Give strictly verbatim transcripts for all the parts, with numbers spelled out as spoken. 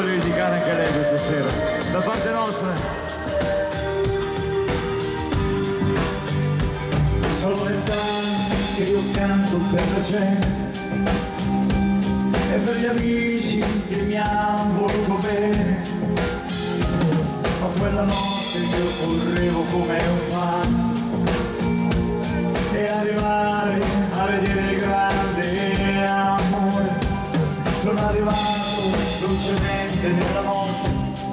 voglio dedicare anche a lei questa sera, da parte nostra. Sono vent'anni che io canto per la gente e per gli amici che mi hanno voluto bene, ma quella notte io correvo come un pazzo e arrivare a vedere il grande amore. Sono arrivato dolcemente nella notte,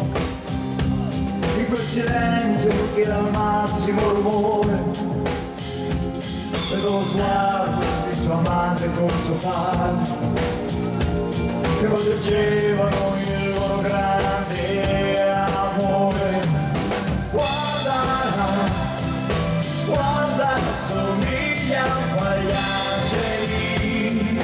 in quel silenzio che era al massimo rumore. Vedo lo sguardo di sua madre con suo padre che proteggevano il loro grande amore. Guarda, guarda, somiglia agli angeli,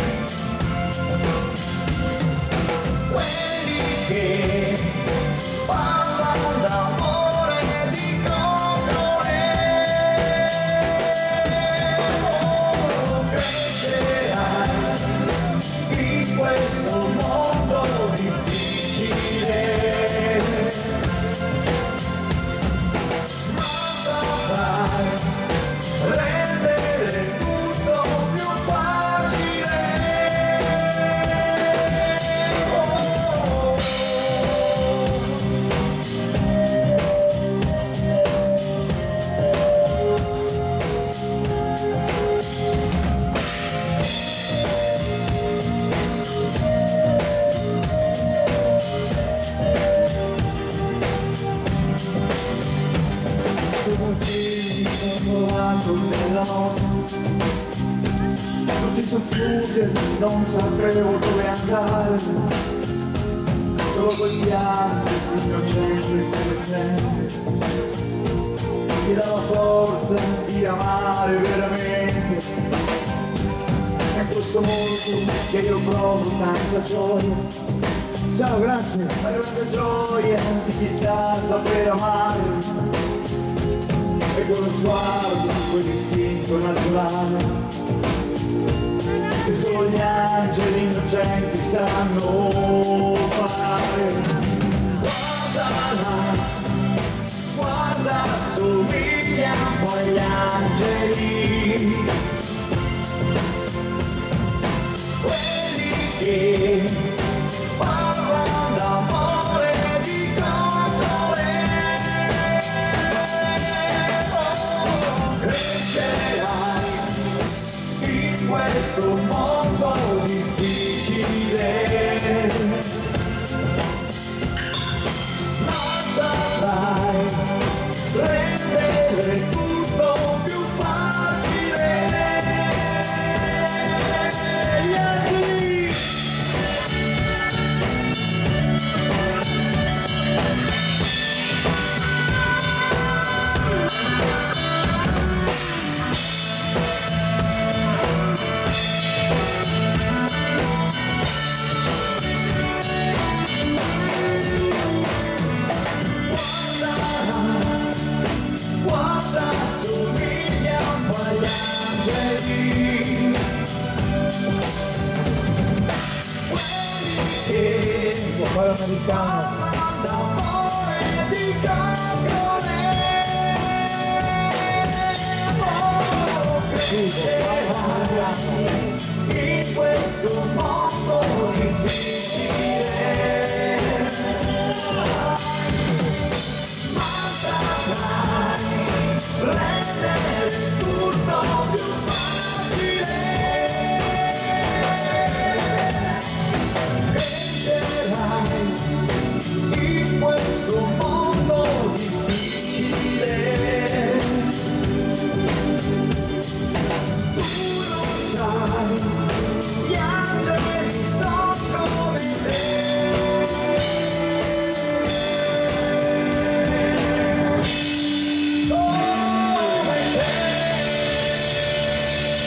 quelli che parlano d'amore e di coccole. Oh, crescerai in questo mondo difficile, ma saprai rendere tutto più facile. Nella notte, tutti soffusi, non sapevo dove andare, solo quel pianto innocente come sempre mi dava forza di amare veramente. È questo mondo che io provo tanta gioia. Ciao, grazie. Ma questa gioia di chissà saper amare, e con lo sguardo, quell'istinto naturale che solo gli angeli innocenti sanno fare. Guarda, guarda, somigliamo agli angeli, quelli che parlano d'amore e di coccole. Crescerai in questo mondo difficile, ma saprai rendere tutto più facile. Guarda, somigliamo agli angeli, quelli che può fare americano. parlano d'amore e di coccole. Oh, crescerai in questo mondo difficile, ma saprai rendere tutto più facile. Crescerai in questo mondo difficile, tu lo sai, gli angeli sono come te.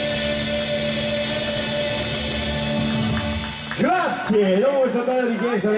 Grazie, dopo questa bella richiesta